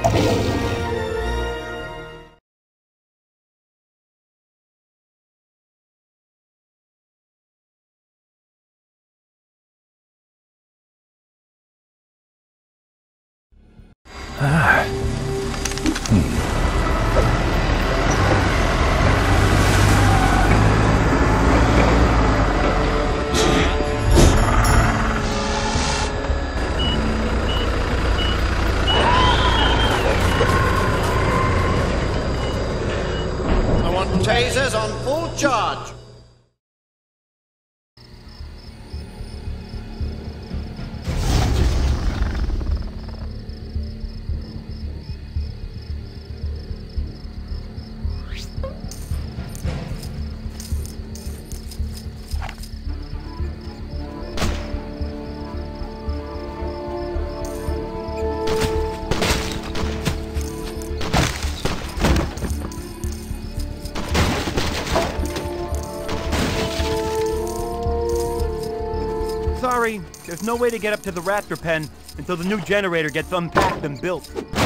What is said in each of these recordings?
Tasers on full charge. Sorry, there's no way to get up to the raptor pen until the new generator gets unpacked and built.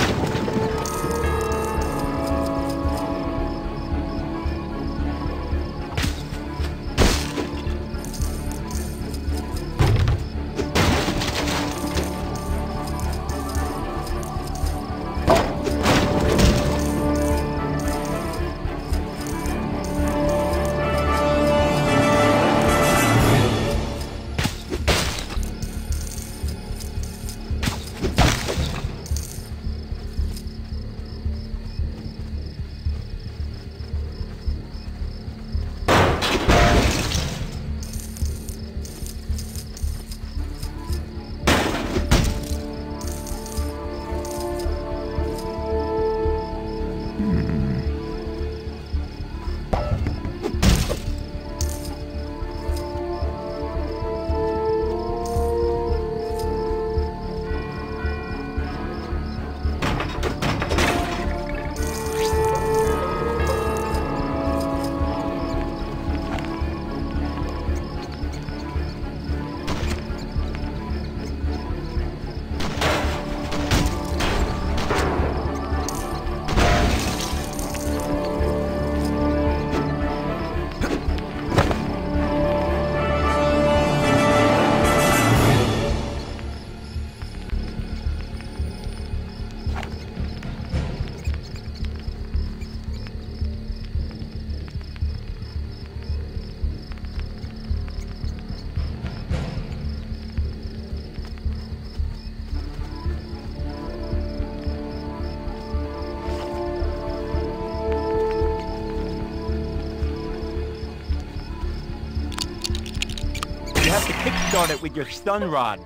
You have to kickstart it with your stun rod.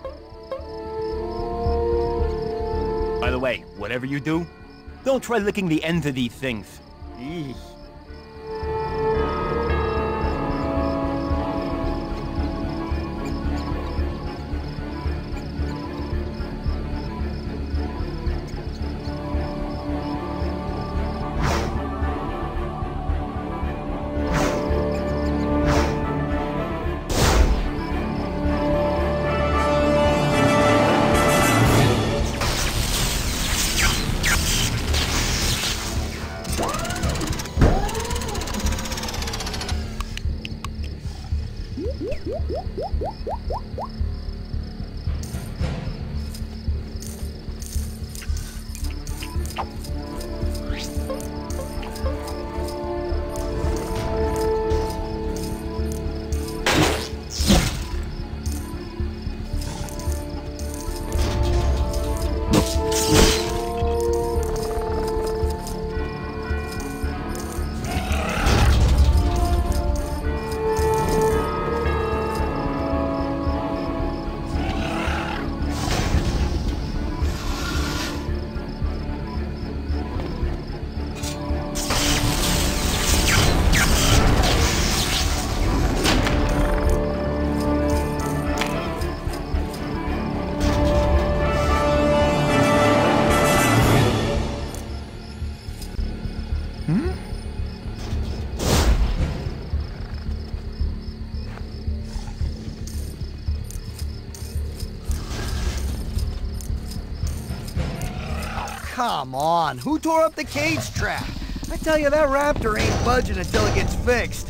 By the way, whatever you do, don't try licking the ends of these things. Eesh. Come on, who tore up the cage trap? I tell you, that raptor ain't budging until it gets fixed.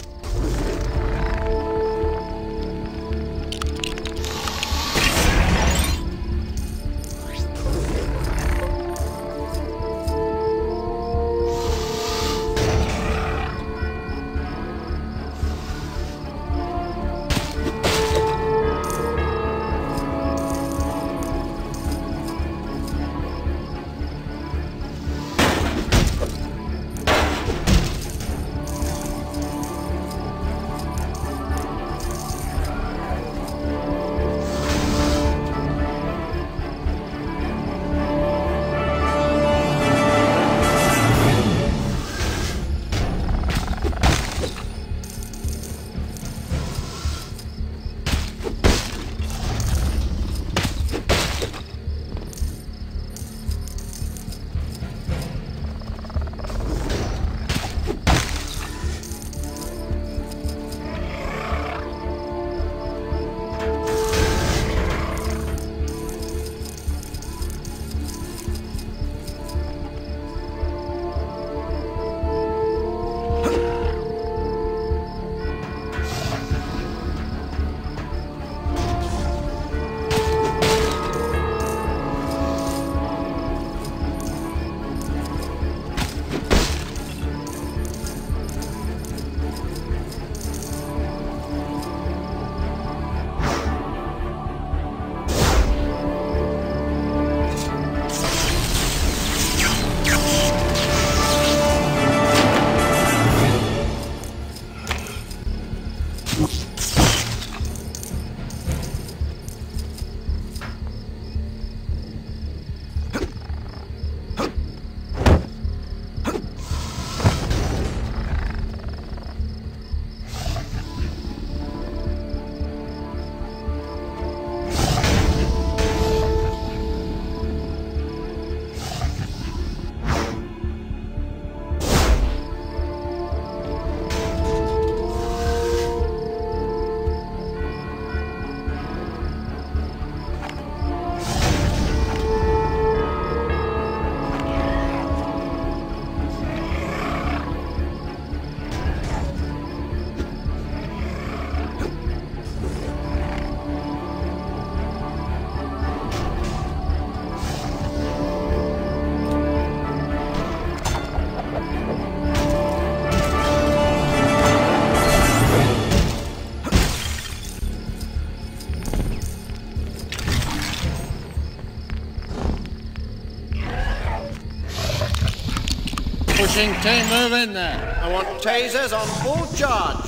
Pushing team, move in there. I want tasers on full charge.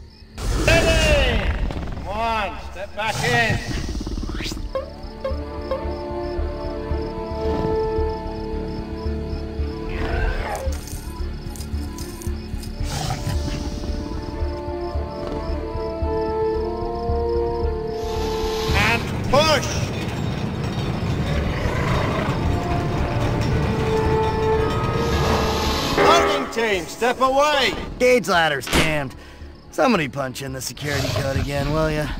Steady! Come on, step back in. And push! Team, step away! Cage ladder's jammed. Somebody punch in the security code again, will ya?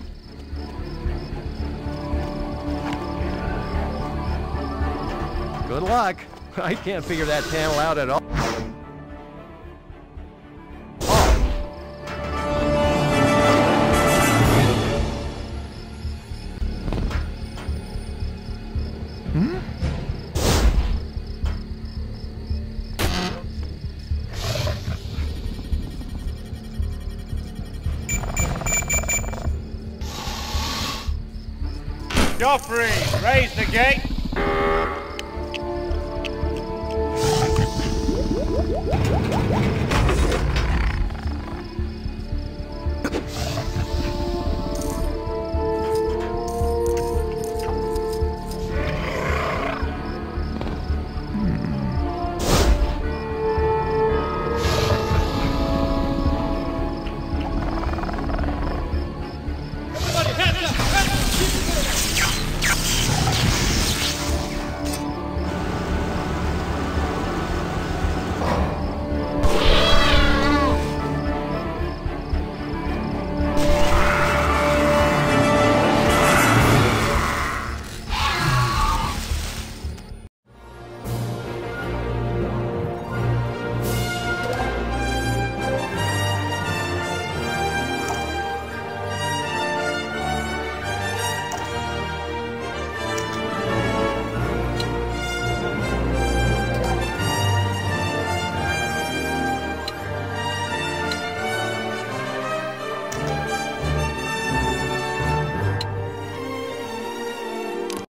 Good luck. I can't figure that panel out at all. Joffrey, raise the gate.